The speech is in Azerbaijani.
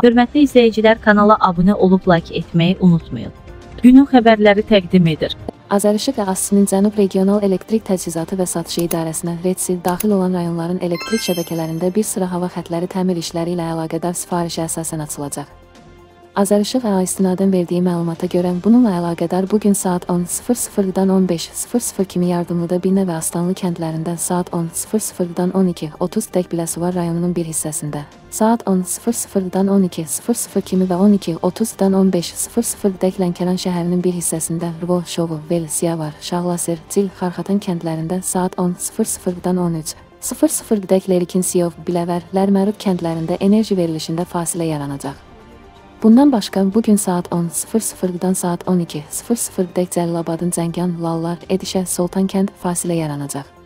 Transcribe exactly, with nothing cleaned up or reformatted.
Hörmətli izləyicilər, kanala abunə olub like etməyi unutmayın. Günün xəbərləri təqdim edir. Azərişıq ərazisinin Cənub Regional Elektrik Təchizatı və Satışı İdarəsinə RETSİ daxil olan rayonların elektrik şəbəkələrində bir sıra hava xətləri təmir işləri ilə əlaqədar sifarişə əsasən açılacaq. Azərişıq ə istinadən verdiyi məlumata görə bununla əlaqədar bugün saat on sıfır sıfırdan on beş sıfır sıfır kimi Yardımlıda Binə və Aslanlı kəndlərində, saat on sıfır sıfırdan on iki otuz dək Biləsuvar rayonunun bir hissəsində, saat on sıfır sıfırdan on iki sıfır sıfır kimi və on iki otuzdan on beş sıfır sıfır dək Lənkəran şəhərinin bir hissəsində, Rvo, Şovu, Vel, Siyavar, Şağlasir, Cil, Xarxatan kəndlərində, saat on sıfır sıfırdan on üç sıfır sıfır dək Lerikin, Siyov, Biləvər, Lərmərud kəndlərində enerji verilişində fasilə yaranacaq. Bundan başqa, bugün saat on sıfır sıfırdan saat on iki sıfır sıfır dək Cəlilabadın Zəngan, Lallar, Edişə, Soltan kənd fasilə yaranacaq.